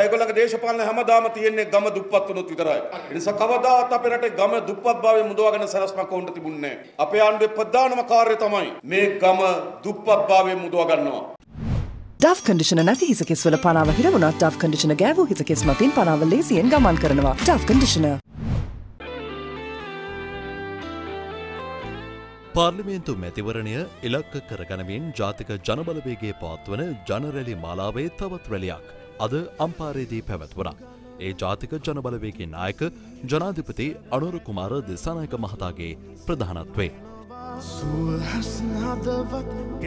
ඒගොල්ලන්ගේ දේශපාලන හැමදාම තියෙන්නේ ගම දුප්පත් වුණොත් විතරයි. ඒ නිසා කවදාවත් අපේ රටේ ගම දුප්පත්භාවය මුදවාගෙන සලස්මක් වුන්ට තිබුණේ නැහැ. අපේ ආණ්ඩුවේ ප්‍රධානම කාර්යය තමයි මේ ගම දුප්පත්භාවය මුදවා ගන්නවා. ඩව් කන්ඩිෂනර් නැති හිසකෙස්වල පනාව හිර වුණත් ඩව් කන්ඩිෂනර් ගෑවූ හිසකෙස් මතින් පනාව ලේසියෙන් ගමන් කරනවා. Dove conditioner. පාර්ලිමේන්තු මැතිවරණය ඉලක්ක කරගැනීමෙන් ජාතික ජනබලවේගයේ පවත්වන ජනරැලි මාලාවේ තවත් රැලියක් අද අම්පාරේදී පැවැත්වුණා. ඒ ජාතික ජනබලවේගයේ නායක ජනාධිපති අනුර කුමාර දිසානායක මහතාගේ ප්‍රධානත්වයේ සුවහස්නදවත්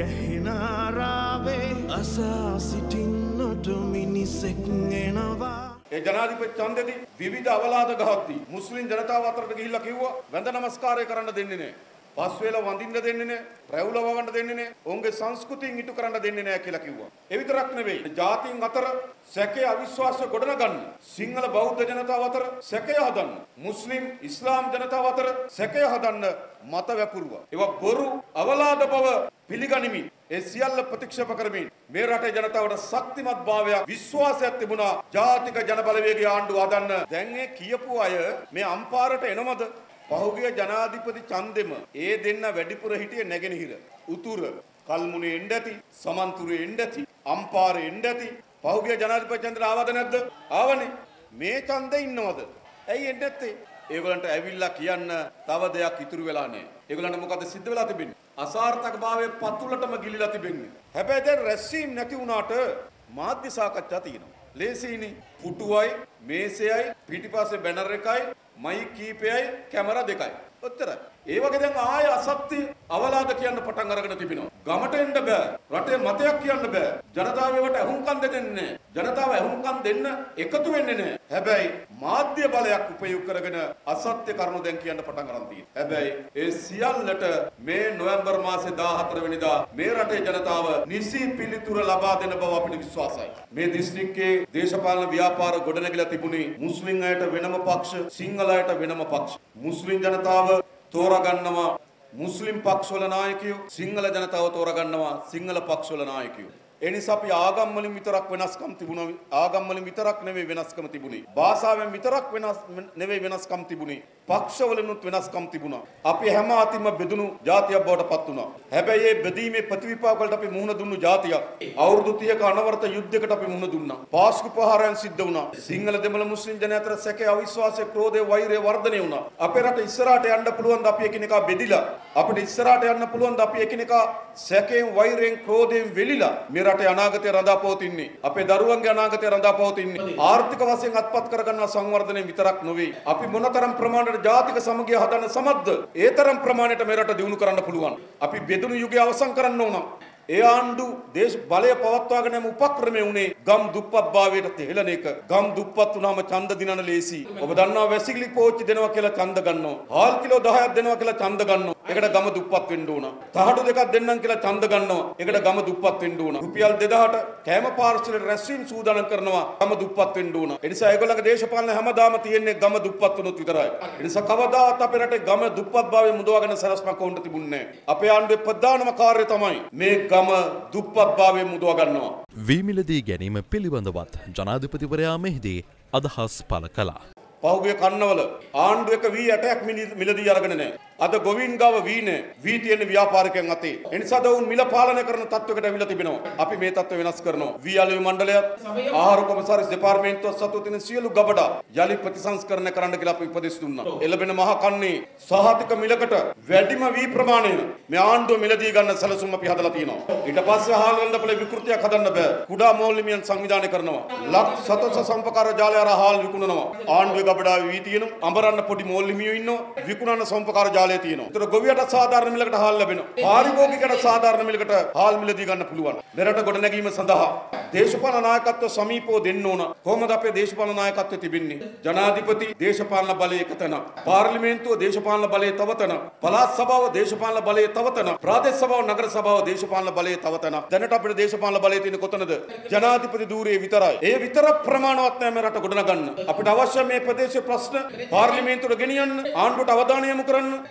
ගැහෙනාරාවේ අසා සිටින්නට මිනිසෙක් එනවා. ඒ ජනාධිපති ඡන්දෙදී විවිධ අවලාද ගහද්දී මුස්ලිම් ජනතාව අතරට ගිහිල්ලා කිව්වා වැඳ නමස්කාරය කරන්න දෙන්නේ නැහැ. පස් වේල වඳින්න දෙන්නේ නැහැ. රැවුල වවන්න දෙන්නේ නැහැ. ඔවුන්ගේ සංස්කෘතියෙන් ඉටු කරන්න දෙන්නේ නැහැ කියලා කිව්වා. ඒ විතරක් නෙවෙයි. ජාතීන් අතර සැකේ අවිශ්වාසය ගොඩනගන්න. සිංහල බෞද්ධ ජනතාව අතර සැකය හදන්න. මුස්ලිම් ඉස්ලාම් ජනතාව අතර සැකය හදන්න මත වැපුරුවා. ඒවා බොරු අවලාද බව පිළිගනිමින් ඒ සියල්ල ප්‍රතික්ෂේප කරමින් මේ රටේ ජනතාවට ශක්තිමත් භාවයක් විශ්වාසයක් තිබුණා ජාතික ජනබලවේගයේ ආණ්ඩුව හදන්න. දැන් මේ කියපු අය මේ අම්පාරට එනවද? පහුගිය ජනාධිපති ඡන්දෙම ඒ දෙන්න වැඩිපුර හිටියේ නැගෙනහිර. උතුර කල්මුනේ එන්න ඇති, සමන්තුරේ එන්න ඇති, අම්පාරේ එන්න ඇති. පහුගිය ජනාධිපති ඡන්දෙට ආවද නැද්ද? ආවනේ. මේ ඡන්දේ ඉන්නවද? ඇයි එන්නේ නැත්තේ? ඒගොල්ලන්ට ඇවිල්ලා කියන්න තව දෙයක් ඉතුරු වෙලා නැහැ. ඒගොල්ලන්ට මොකද සිද්ධ වෙලා තිබෙන්නේ? අසාර්ථකභාවයේ පතුලටම ගිලිලා තිබෙන්නේ. හැබැයි දැන් රැස්වීම නැති වුණාට මාධ්‍ය සාකච්ඡා තියෙනවා. ලේසියිනේ. පුටුවයි, මේසෙයි, පිටිපස්සේ බැනර් එකයි, මයික් කීපයයි, කැමරා දෙකයි. ඔච්චරයි. ඒ වගේ දැන් ආය අසත්‍ය අවලාද කියන්න පටන් අරගෙන තිබෙනවා. ගමට එන්න බෑ. රටේ මතයක් කියන්න බෑ. ජනතාව ඒවට අහුම්කම් දෙන්නේ නැහැ. ජනතාව අහුම්කම් දෙන්න එකතු වෙන්නේ නැහැ. හැබැයි මාධ්‍ය බලයක් උපයෝග කරගෙන අසත්‍ය කරුණු දැන් කියන්න පටන් අරන් තියෙනවා. හැබැයි ඒ සියල්ලට මේ නොවැම්බර් මාසේ 14 වෙනිදා මේ රටේ ජනතාව නිසි පිළිතුර ලබා දෙන බව අපිට විශ්වාසයි. මේ දිස්ත්‍රික්කයේ දේශපාලන ව්‍යාපාර ගොඩනැගිලා තිබුණේ මුස්ලිම් අයට වෙනම පක්ෂ, සිංහල අයට වෙනම පක්ෂ. මුස්ලිම් ජනතාව තෝරගන්නවා මුස්ලිම් පක්ෂවල නායකයෝ, සිංහල ජනතාව තෝරගන්නවා සිංහල පක්ෂවල නායකයෝ. ඒ නිසා අපි ආගම් වලින් විතරක් වෙනස්කම් තිබුණා. ආගම් වලින් විතරක් නෙවෙයි වෙනස්කම් තිබුණේ. භාෂාවෙන් විතරක් නෙවෙයි වෙනස්කම් තිබුණේ. පක්ෂ වලිනුත් වෙනස්කම් තිබුණා. අපි හැම අතින්ම බෙදුණු ජාතියක් බවට පත් වුණා. හැබැයි මේ බෙදීමේ ප්‍රතිවිපාක වලට අපි මුහුණ දුන්නු ජාතියක්. අවුරුදු 30ක අනවරත යුද්ධයකට අපි මුහුණ දුන්නා. පාස්කු ප්‍රහාරයන් සිද්ධ වුණා. සිංහල දෙමළ මුස්ලිම් ජනයා අතර සැකේ, අවිශ්වාසය, ක්‍රෝධය, වෛරය වර්ධනය වුණා. අපේ රට ඉස්සරහට යන්න පුළුවන් ද අපි එකිනෙකා බෙදිලා? අපිට ඉස්සරහට යන්න පුළුවන් ද අපි එකිනෙකා සැකයෙන්, වෛරයෙන්, ක්‍රෝධයෙන් වෙලිලා? රටේ අනාගතය රඳා පවතින්නේ. අපේ දරුවන්ගේ අනාගතය රඳා පවතින්නේ. ආර්ථික වශයෙන් අත්පත් කරගන්න සංවර්ධනය විතරක් නොවේ. අපි මොනතරම් ප්‍රමාණයට ජාතික සමගිය හදන්න සමත්ද? ඒ තරම් ප්‍රමාණයට මේ රට දියුණු කරන්න පුළුවන්. අපි බෙදුණු යුගය අවසන් කරන්න ඕන. ඒ ආණ්ඩු දේශ බලය පවත්වාගෙන යන උපක්‍රමය උනේ ගම් දුප්පත් භාවයට තෙහෙලන එක. ගම් දුප්පත් වුණාම ඡන්ද දිනන ලේසි. ඔබ දන්නවා වැසිකිලි පෝච්චි දෙනවා කියලා ඡන්ද ගන්නවා. හාල් කිලෝ 10ක් දෙනවා කියලා ඡන්ද ගන්නවා. ඒකට ගම දුප්පත් වෙන්න ඕන. තහඩු දෙකක් දෙන්නම් කියලා ඡන්ද ගන්නවා. ඒකට ගම දුප්පත් වෙන්න ඕන. රුපියල් 2000ට කෑම පාර්සලට රැස්වීම සූදානම් කරනවා. ගම දුප්පත් වෙන්න ඕන. ඒ නිසා ඒගොල්ලන්ගේ දේශපාලන හැමදාම තියෙන්නේ ගම දුප්පත් වුණොත් විතරයි. ඒ නිසා කවදාවත් අපේ රටේ ගම දුප්පත්භාවය මුදවාගෙන සලස්මක් වුන්ට තිබුණේ නැහැ. අපේ ආණ්ඩුවේ ප්‍රධානම කාර්යය තමයි මේ ගම දුප්පත්භාවය මුදවා ගන්නවා. වීමිලදී ගැනීම පිළිබඳවත් ජනාධිපතිවරයා මෙහිදී අදහස් පළ කළා. පහුගිය කන්නවල ආණ්ඩුව එක වී 8ක් මිලදී අරගෙන නැහැ. අද ගොවීන් ගාව වී නැහැ. වී තියෙන ව්‍යාපාරිකයන් අතේ. එනිසා දවුන් මිල පාලනය කරන තත්වයකට අවිලා තිබෙනවා. අපි මේ තත්ත්වය වෙනස් කරනවා. වී අලෙවි මණ්ඩලයත් ආහාර කොමසාරිස් දෙපාර්තමේන්තුව සතු තියෙන සියලු ගබඩා යලි ප්‍රතිසංස්කරණය කරන්න කියලා අපි උපදෙස් දුන්නා. එළබෙන මහ කන්නේ සහතික මිලකට වැඩිම වී ප්‍රමාණය මේ ආණ්ඩුව මිලදී ගන්න සැලසුම් අපි හදලා තියෙනවා. ඊට පස්සේ හාල් වෙළඳපොළ විකෘතියක් හදන්න බෑ. කුඩා මෝල්ලිමියන් සංවිධානය කරනවා. ලක් සතස සම්පකාර ජාලය අර හාල් විකුණනවා. ආණ්ඩුවේ ගබඩාවේ වී තියෙනවා. අඹරන්න පොඩි මෝල්ලිමියෝ ඉන්නවා. විකුණන සම්පකාර ජාලය තියෙනවා. ඒතර ගොවියට සාධාරණ මිලකට හාල් ලැබෙනවා. පාරිභෝගිකයට සාධාරණ මිලකට හාල් මිලදී ගන්න පුළුවන්. මෙරට ගොඩනැගීම සඳහා දේශපාලන නායකත්ව සමීපව දෙන්න ඕන. කොහොමද අපේ දේශපාලන නායකත්වය තිබෙන්නේ? ජනාධිපති දේශපාලන බලය එකතන. පාර්ලිමේන්තුව දේශපාලන බලය තවතන. පළාත් සභාව දේශපාලන බලය තවතන. ප්‍රාදේශ සභාව නගර සභාව දේශපාලන බලය තවතන. දැනට අපේ දේශපාලන බලය තියෙන්නේ කොතනද? ජනාධිපති ධූරයේ විතරයි. ඒ විතර ප්‍රමාණවත් නැහැ මේ රට ගොඩනගන්න. අපිට අවශ්‍ය මේ ප්‍රදේශීය ප්‍රශ්න පාර්ලිමේන්තුවට ගෙනියන්න, ආණ්ඩුවට අවධානය යොමු කරන්න,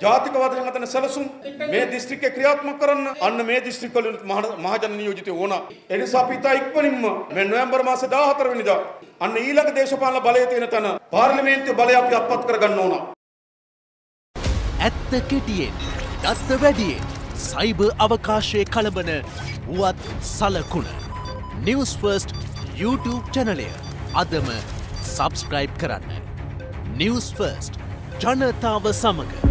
ජාතිකවාදයෙන් අතන සැලසුම් මේ දිස්ත්‍රික්කේ ක්‍රියාත්මක කරන්න අන්න මේ දිස්ත්‍රික්කවල මහජන නියෝජිතය ඕන. ඒ නිසා අපි ඉතා ඉක්මනින්ම මේ නොවැම්බර් මාසේ 14 වෙනිදා අන්න ඊළඟ දේශපාලන බලය තියෙන තැන පාර්ලිමේන්තු බලය අපි අත්පත් කරගන්න ඕන. ඇත්ත කෙටියෙන් දත්ත වැඩියෙන් සයිබර් අවකාශයේ කලබන වුවත් සලකුණ නිවුස් ෆර්ස්ට් YouTube චැනලය අදම සබස්ක්‍රයිබ් කරන්න. නිවුස් ෆර්ස්ට් ජනතාව සමග